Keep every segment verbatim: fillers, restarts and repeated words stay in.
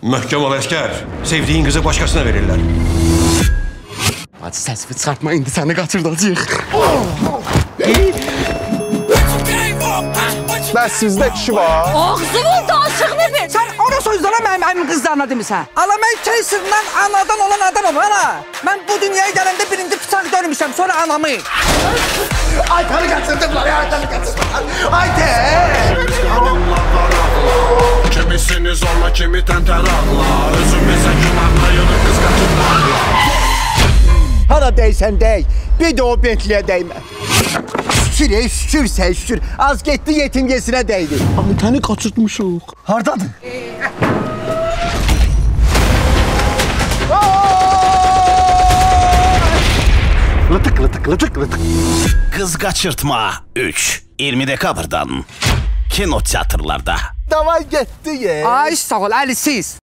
Möhkəm ol əskər. Sevdiyin qızı başqasına verirlər. Hadi səsini çıxartma, indi səni qaçırdacaq. Bəs sizdə kişi var? Ağzımın danışığını ver. Sən ona sözlərə mənim əmin qızlarına demisən. Ala mən keysirdən anadan olan adamım, ana. Mən bu dünyaya gələndə birinci bıçaq görmüşəm, sonra anamı. Aytanı qaçırdıqlar, Aytanı qaçırdıqlar. Aytə! Kimisiniz olma, kimi təntər ağla. Özümüzə günahla yönü qız qaçırdılar. Hara deysən dey, bir də o Bentliyə dəymə. Şükür, ey, şükür sən, şükür. Az getdi yetim yesinə dəydi. Aytanı qaçırtmışıq. Hardadır? Lıtık, lıtık, lıtık, lıtık. Qız Qaçırtma üç, iyirmi dekabrdan kino teatrlarda. Davay getdi ye. Ay sağ ol, əlisiz.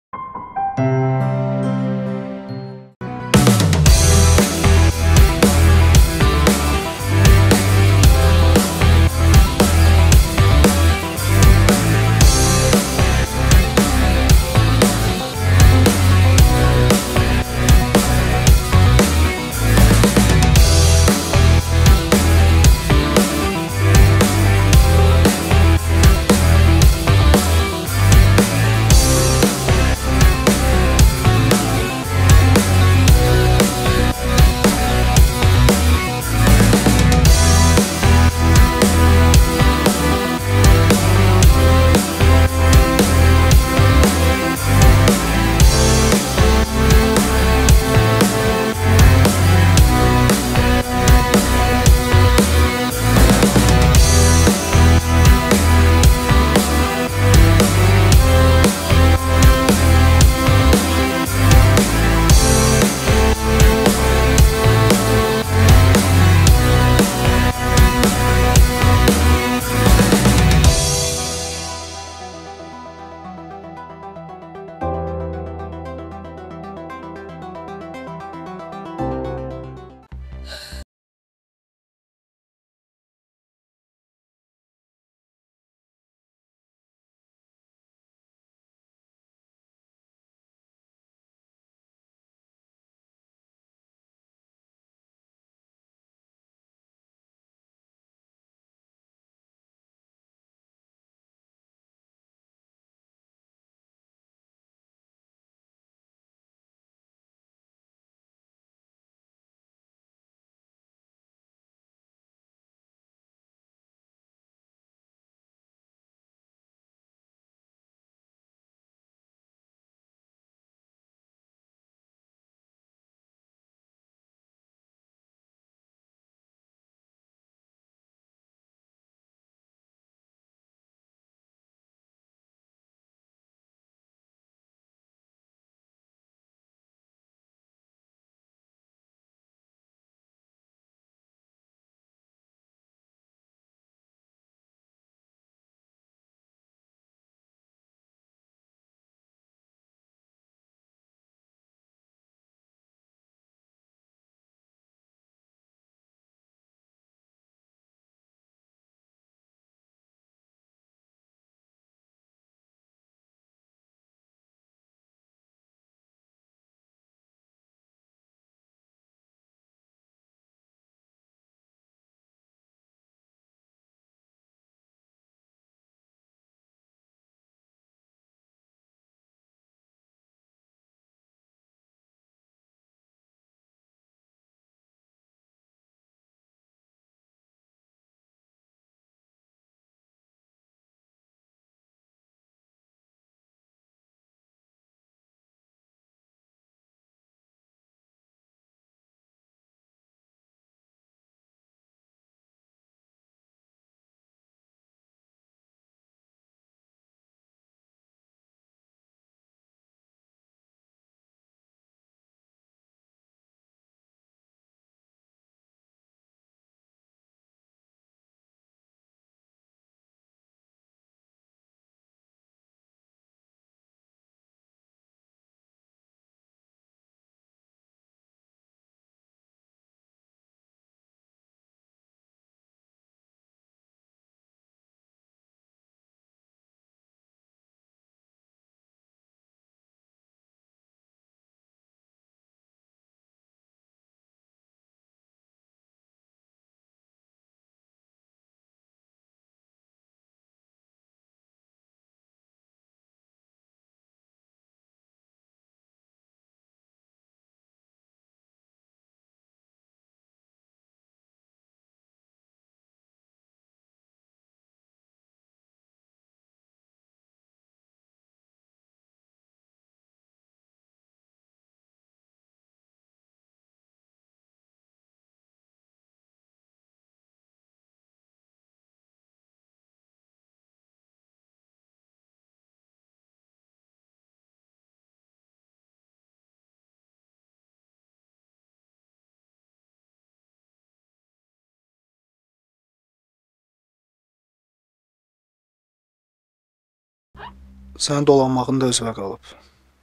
Sənin dolanmağın da özünə qalıb.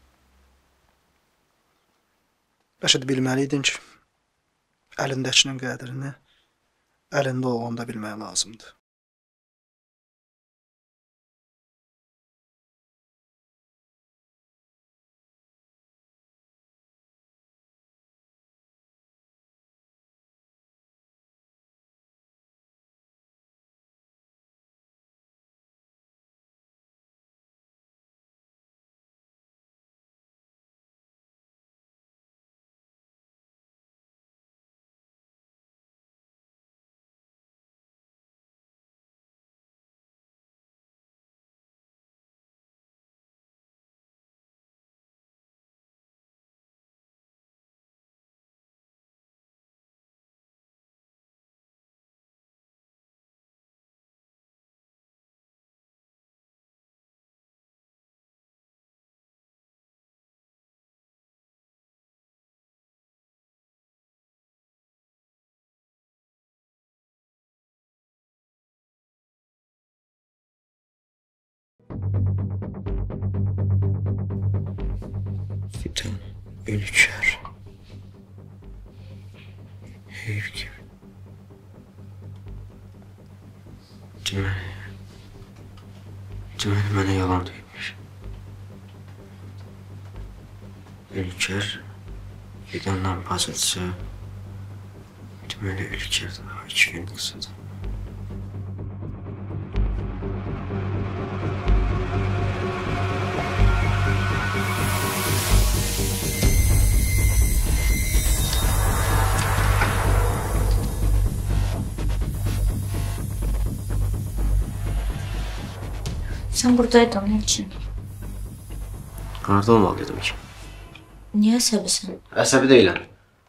Bəlkə də bilməliydin ki, əlindəkinin qədrini əlində olanda bilmək lazımdır. Fidan Ülker. Heyif gibi. Deməli, deməli mənə yalan deyilmiş. Ülker Fidandan bazıcı. Deməli Ülker daha iki gün qısıdır. Sen buradaydın ne için? Harada olmalıydım ki? Niye əsəbisən? Əsəbi deyiləm.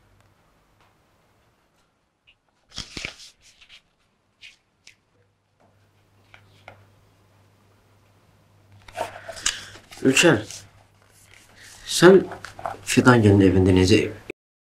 Ülker, sen Fidan gelin evinde necə ev?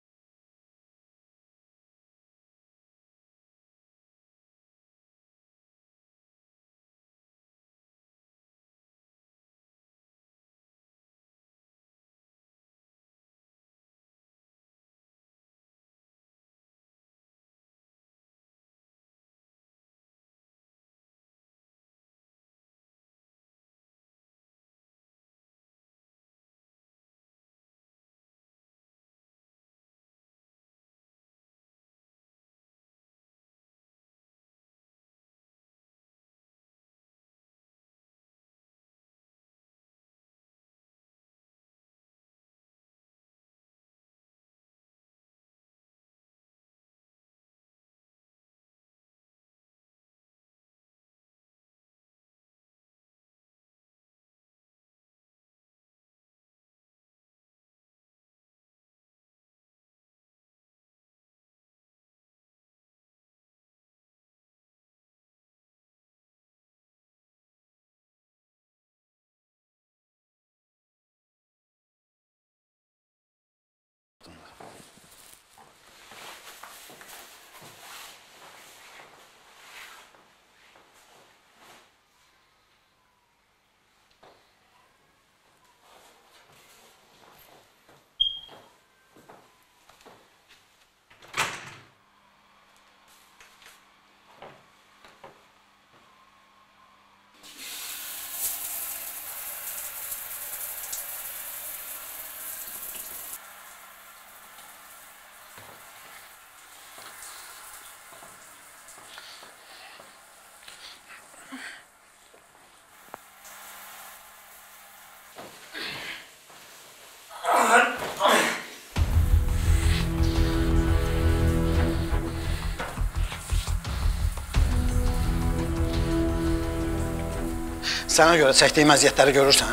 Sənə görə çəkdiyim əziyyətləri görürsən?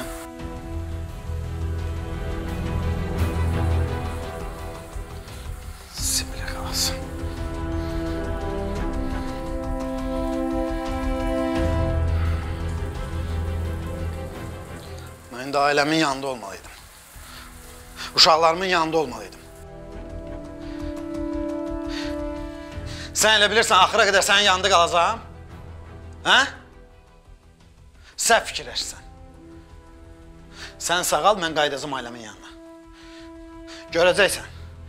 Sibilə qalsın. Mən indi ailəmin yanında olmalıydım. Uşaqlarımın yanında olmalıydım. Sən elə bilirsən, axıra qədər sənin yanında qalacağım? Hə? Sən fikirləşsən. Sən sağal, mən qaydacam ailəmin yanına. Görəcəksən.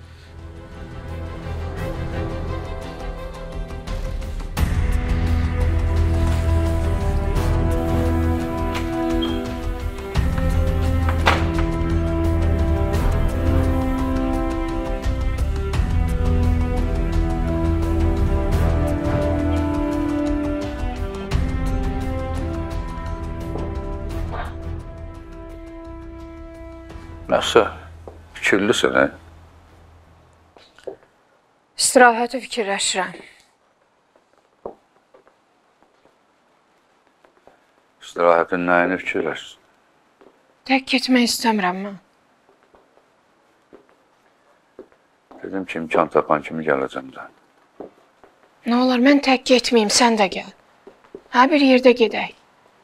Nasıl? Fikirlisin, hə? İstirahəti fikirləşirəm. İstirahətin nəyini fikirləşsin? Tək getmək istəmirəm mən. Dedim ki, imkan tapan kimi gələcəm də. Nə olar, mən tək getməyim, sən də gəl. Hə, bir yerdə gedək.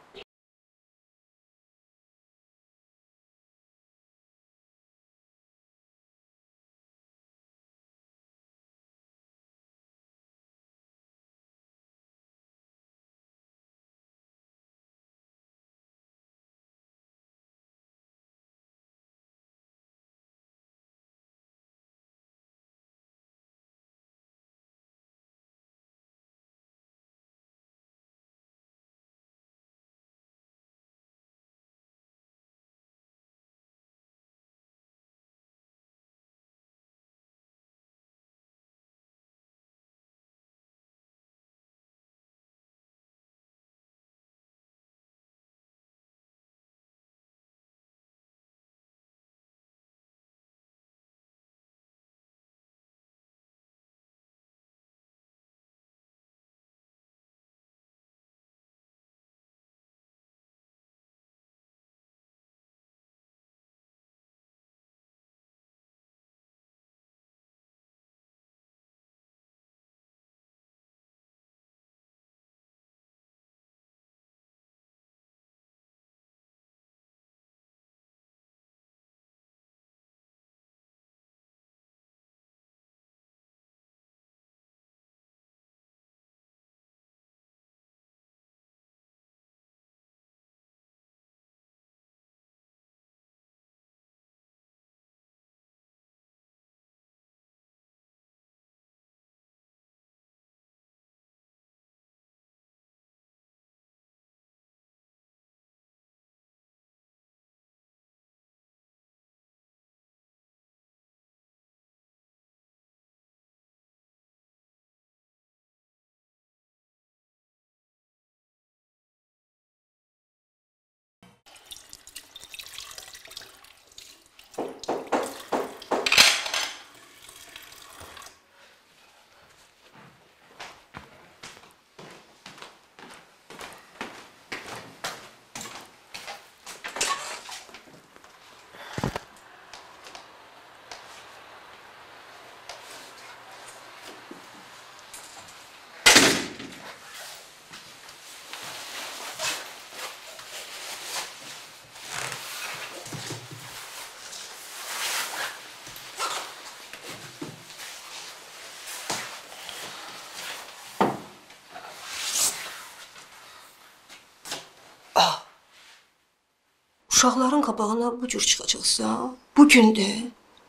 Uşaqların qabağına bu cür çıxacaqsa, bugün də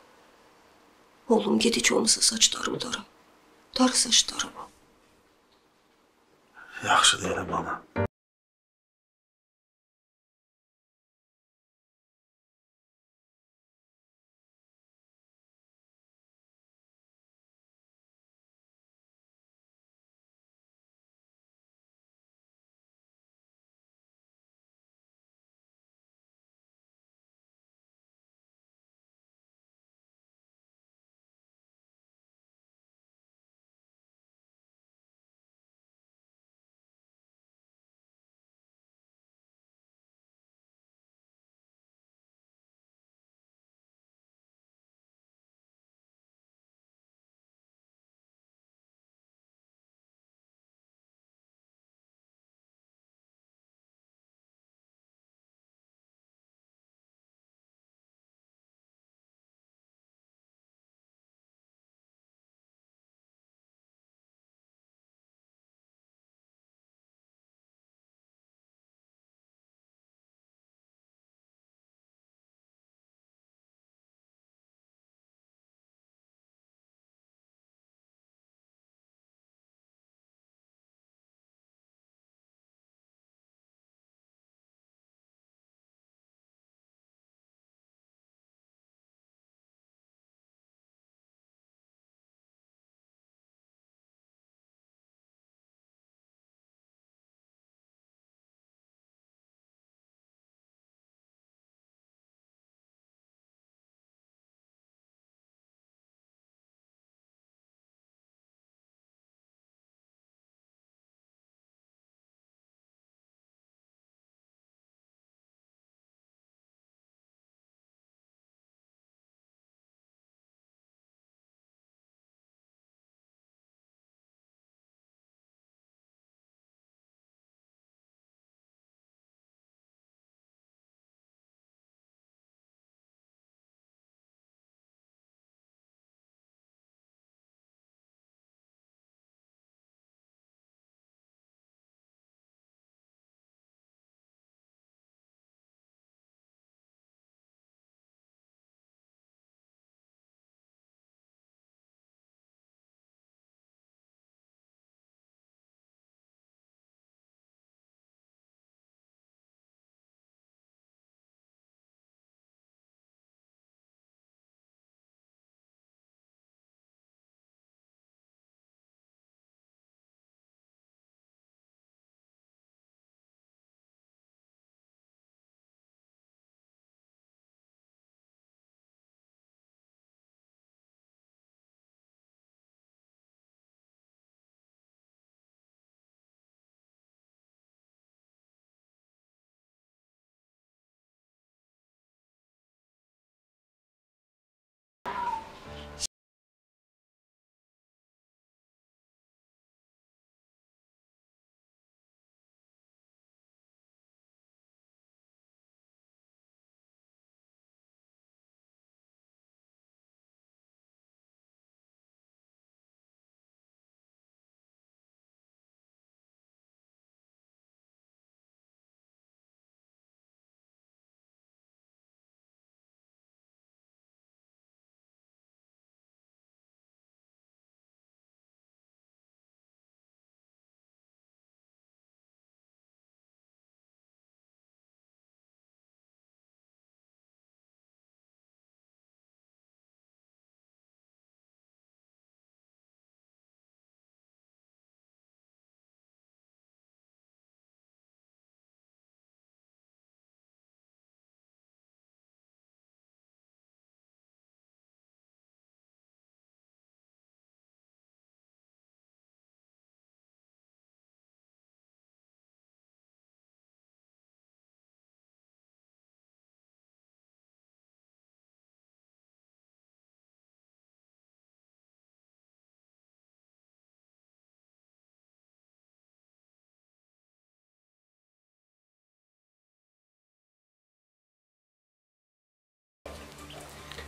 oğlum gedici olmasa saçlarımı darım. Darı saçlarımı. Yaxşı deyirəm, ana.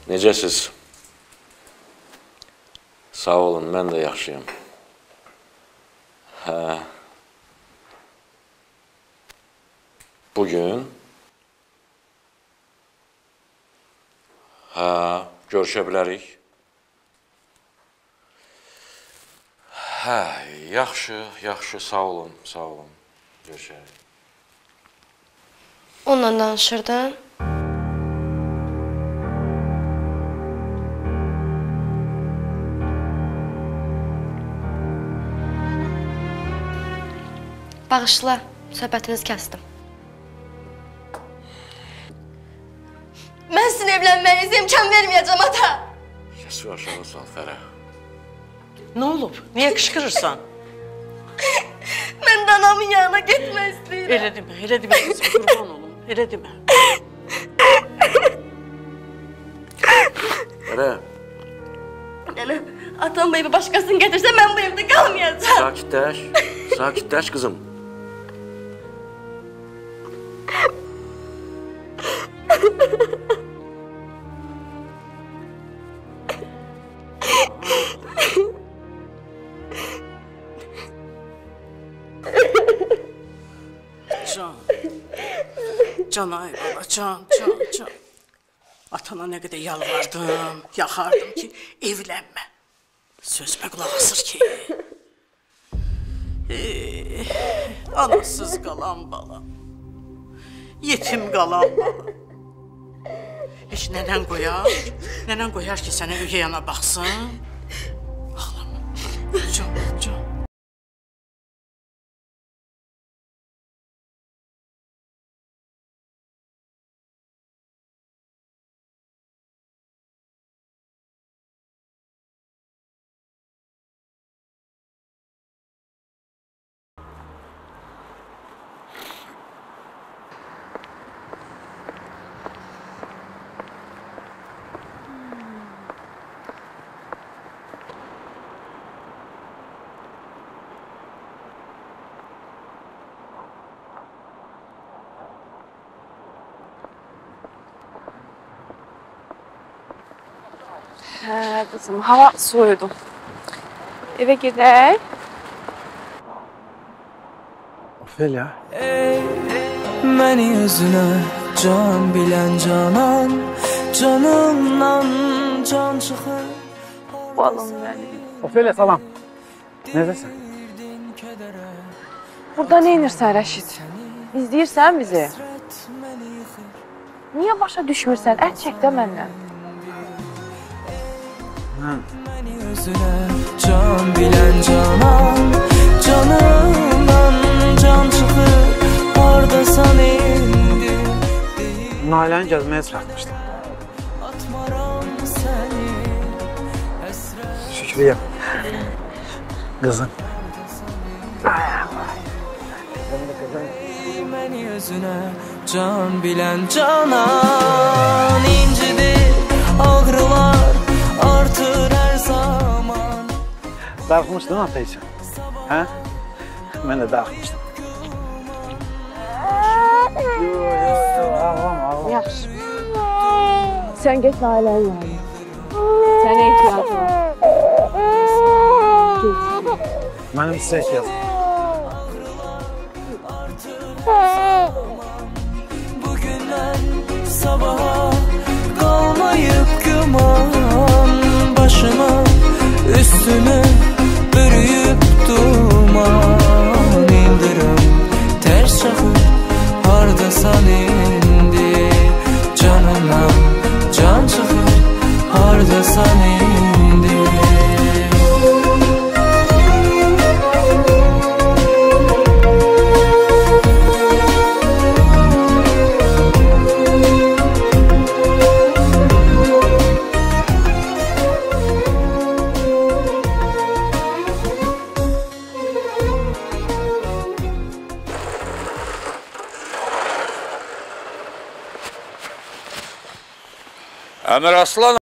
Necəsiz? Sağ olun, mən də yaxşıyam. Hə. Bugün? Hə, görüşə bilərik. Hə, yaxşı, yaxşı, sağ olun, sağ olun. Görüşərik. Onunla danışırdın? Bağışla, söhbətinizi kəsdim. Mən sizin evlənməyinizə imkan verməyəcəm, ata. Kəsi aşağı sal, Fərə. Nə olub? Niyə qışqırırsan? Mən də anamın yanına getmək istəyirəm. Elə demə, elə demə qızım, qurban olum, elə demə. Fərə. Nənə, atam bu evi başqasını gətirsə, mən bu evdə qalmayacam. Sakitləş, sakitləş qızım. Can, can ay baba, can, can, can. Atana nə qədər yalvardım, yaxardım ki, evlənmə. Sözümə qulaq asır ki. Ey, anasız qalan balam, yetim qalan balam. Heç nənən qoyar, nənən qoyar ki, sənə ügey ana baxsın. Ağlama, can, can. Hə, qızım, hava soyudu. Evə gedək. Ofelia. Məni özünə can bilən canan, canımdan can çıxır. Balım mənim. Ofelia, salam. Necəsən? Burada nə inirsən, Rəşid? İzləyirsən bizi? Niyə başa düşmürsən? Ət çək də məndən. Məni özünə can bilən canan, canımdan can çıxır, hardasan indi. Nailəni gəzməyə çıxartmışdım. Şükriyəm. Qızım. Məni özünə can bilən canan, incidir ağrılar, artır hər zaman. Darıxmışdın ata üçün, hə? Mən də darıxmışdım. Yo, yo, yo, ağlama, ağlama. Yaxşı. Sən get Nailənin yanına. Sənə ehtiyacı var. Get. Mənim sizə ehtiyacım. Bugündən sabaha qalmayıb güman, başıma üstünü bürüyüb duman. İldırım ters çaxır, hardasan indi, canımdan can çıxır, hardasan indi. Əmir Aslan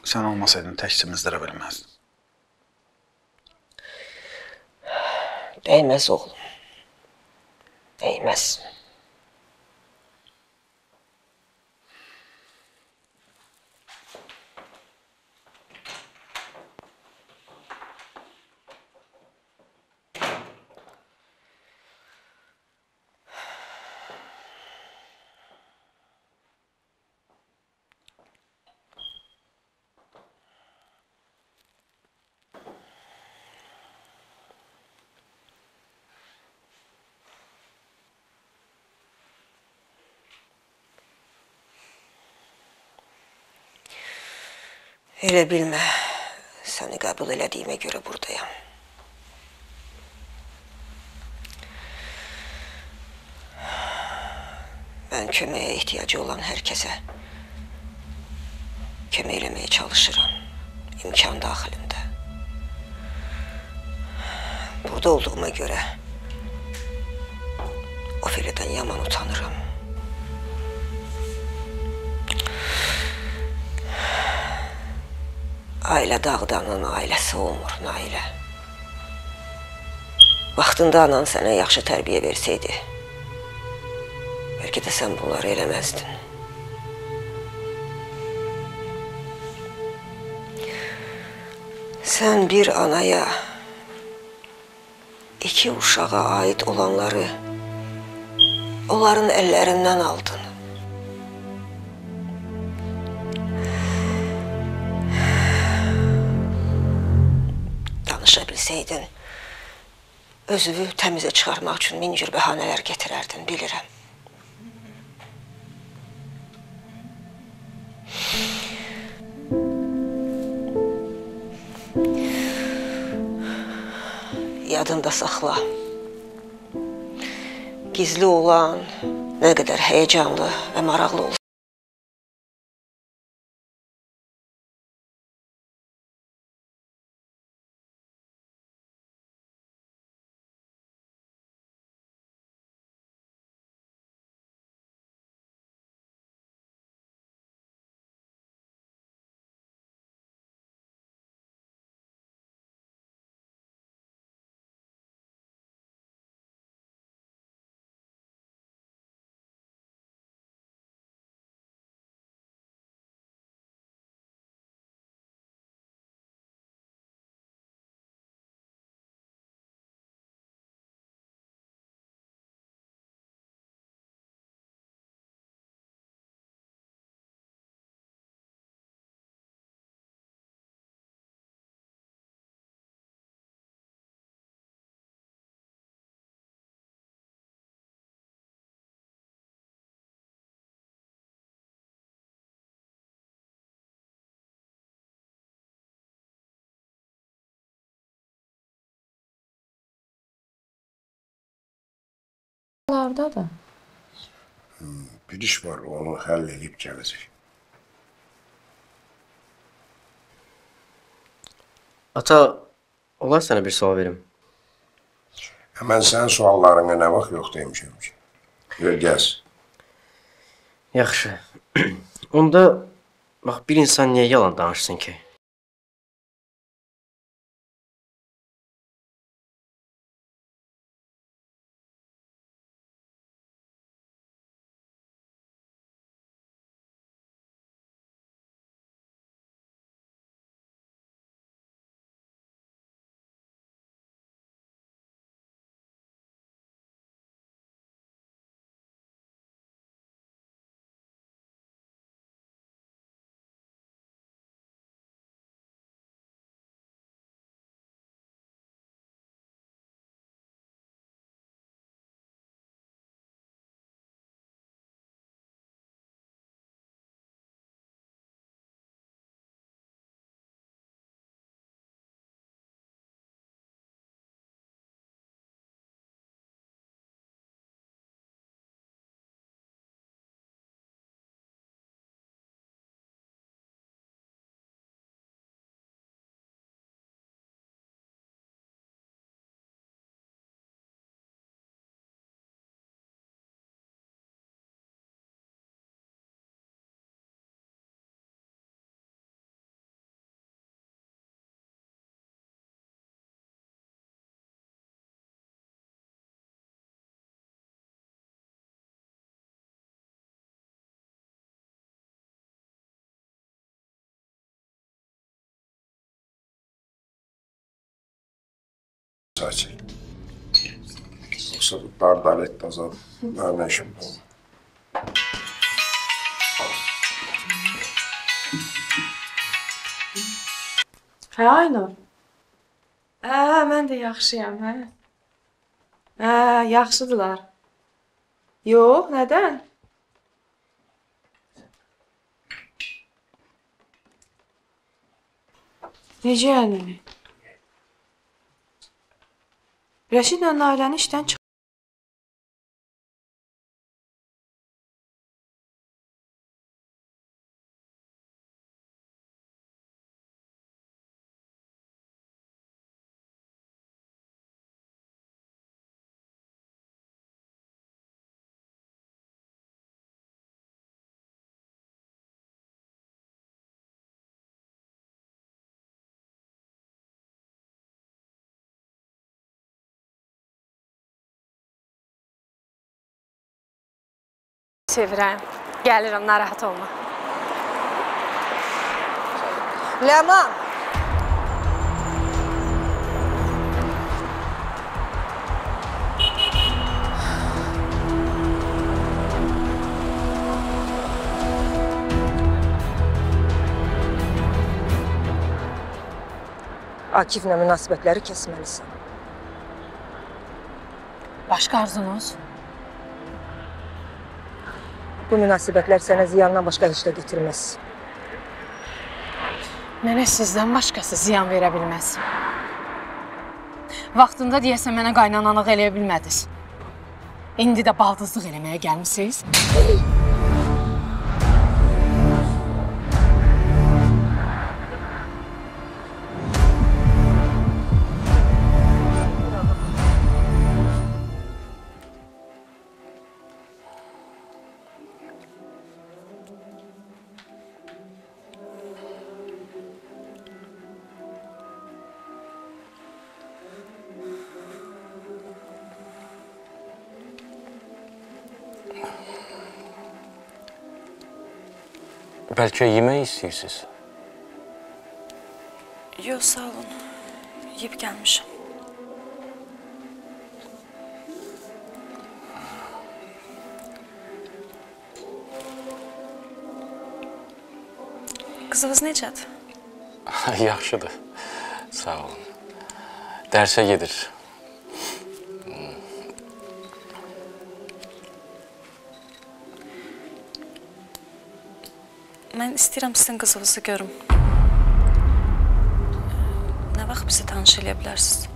Sen olmasaydın tək çimizdirə bilməzdin. Değmez oğlum. Değmez. Elə bilmə, səni qəbul elədiyimə görə buradayam. Mən köməyə ehtiyacı olan hər kəsə kömək eləməyə çalışıram, imkan daxilində. Burada olduğuma görə Ofeliyadan yaman utanıram. Ailə dağdanın ailəsi olmur, Nailə. Vaxtında anan sənə yaxşı tərbiyə versəydi, bəlkə də sən bunları eləməzdin. Sən bir anaya, iki uşağa aid olanları onların əllərindən aldın. Danışa bilsəydin, özünü təmizə çıxarmaq üçün min cür bəhanələr gətirərdin, bilirəm. Yadında saxla. Gizli olan, nə qədər həyəcanlı və maraqlı olsun. Larda da. Bir iş var, onu həll edib gələcək. Ata, olar sənə bir sual verim. Mən sənin suallarına nə vaxt yox demişəm ki. Gör, gəz. Yaxşı. Onda, bax, bir insan niyə yalan danışsın ki? Saçı. Yoksa bu dardalet azad. Mənim işim bu. Hə, Aynur. Hə, mən də yaxşıyam, hə. Hə, yaxşıdılar. Yox, nədən? Necə yəni? Rəşidlə Nailəni işdən çıx. Sevirəm. Gəlirəm, narahat olma. Ləman! Akiflə münasibətləri kəsməlisən. Başqa arzunuz? Bu münasibətlər sənə ziyandan başqa heç də getirməz. Mənə sizdən başqası ziyan verə bilməz. Vaxtında deyəsən mənə qaynananlıq eləyə bilmədiniz. İndi də baldızlıq eləməyə gəlmişsiniz. Bəlkə yemək istəyirsiniz? Yox, sağ olun. Yiyib gəlmişəm. Qızınız necədir? Yaxşıdır. Sağ olun. Dərsə gedir. Mən istəyirəm sizin qızınızı görüm. Nə vaxt bizi tanış eləyə bilərsiniz?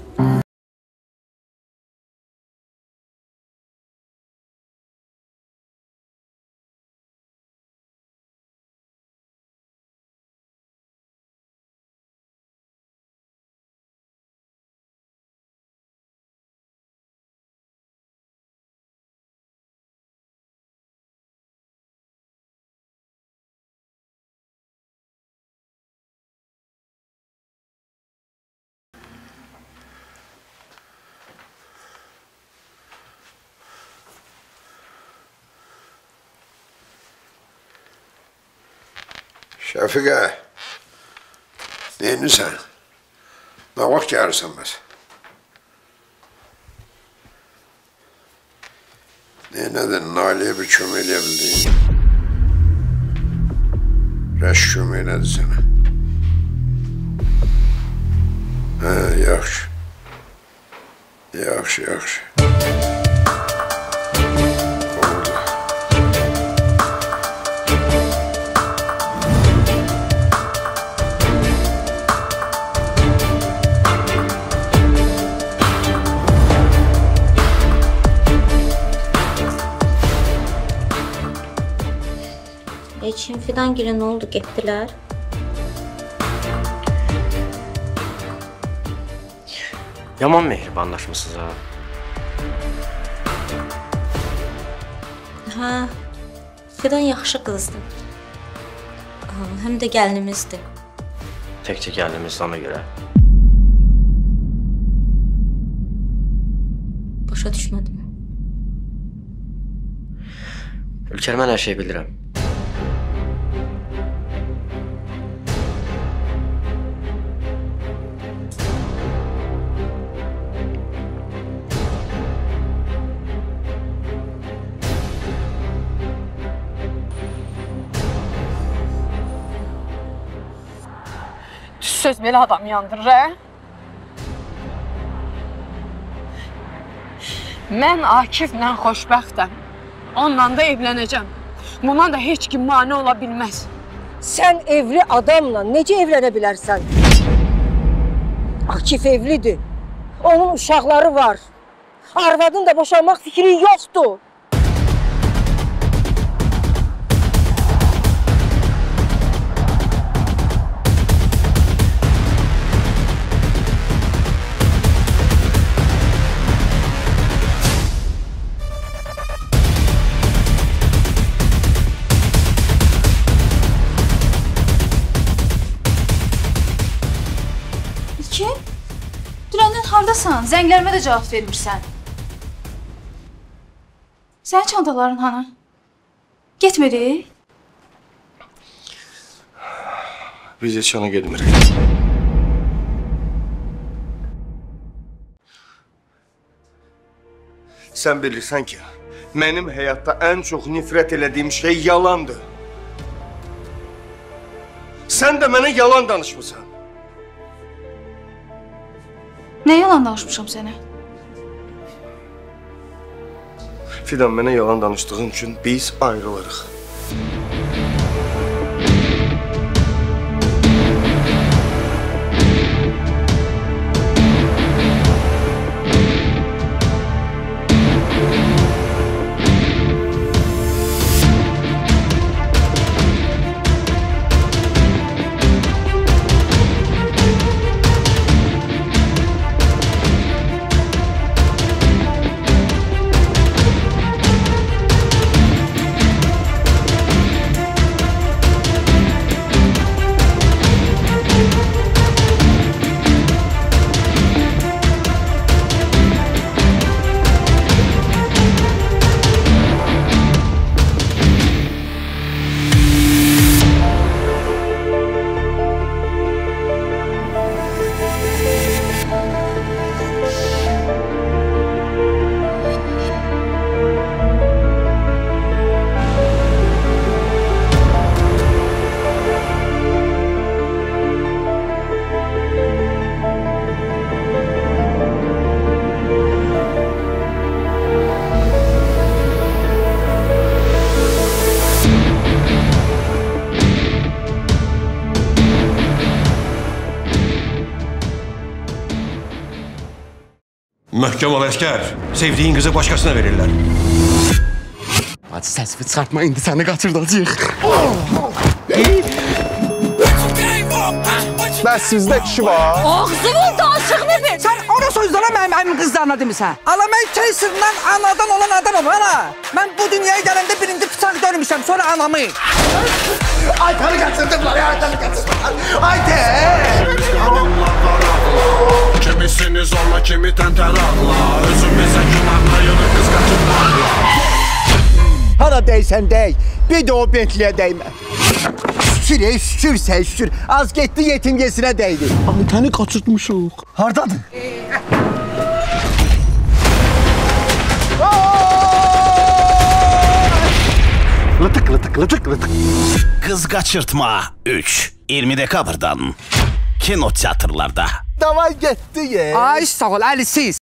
Şəfiqə, neyinsən? Nə vaxt gəlirsən bəs? Neynədin, Nailəyə bir kömək eləyə bildin? Rəş kömək elədi sənə. Hə, yaxşı. Yaxşı, yaxşı. Elçin, Fidangil'e ne oldu? Gettiler. Yaman mehribanlaşmışsınız ha. Ha, Fidan yaxşı qızdı. Həm də gəlinimizdir. Təkcə gəlinimiz ona görə. Başa düşmədim. Ülker, mən hər şey bilirəm. söz belə adam yandırır, hə? Mən Akiflə xoşbəxtəm. Onunla da evlənəcəm. Buna da heç kim mane ola bilməz. Sən evli adamla necə evlənə bilərsən? Akif evlidir. Onun uşaqları var. Arvadın da boşanmaq fikri yoxdur. İlkin, dünəndən hardasan? Zənglərimə də cavab vermirsən. Sənin çantaların hanı? Getmirik? Biz heç yana getmirik. Sən bilirsən ki, mənim həyatda ən çox nifrət elədiyim şey yalandır. Sən də mənə yalan danışmısan. Nə yalan danışmışam sənə? Fidan, mənə yalan danışdığın üçün biz ayrılırıq. Möhkəm ol əskər. Sevdiğin kızı başkasına verirler. Hadi səsini çıxartma, indi səni qaçırdacaq. Bəs sizdə kişi var? Ağzının danışığını bil. Sən ona sözlərə mənim əmin qızlarına demisən. Ala mən Kayser'dan anadan olan adamım ana. Mən bu dünyaya gələndə birinci bıçaq görmüşəm, sonra anamı. Aytanı qaçırdıblar, aytanı qaçırdıblar. Aytə! Kimisiniz olma, kimi təntəraqla. Özümüzə günahlayırıq, qız qaçırlarla. Hara deysən dey, bir də o Bentley'e değmə. Şükür, şükür sən şükür. Az getdi yetimgesinə değdi. Aytanı qaçırtmışıq. Hardadır? Lıtık lıtık lıtık lıtık. Kız Kaçırtma üç. iyirmi dekabrdan. Kino teatrlarda. Davay getdi ye. Ay sağ ol, Əli siz.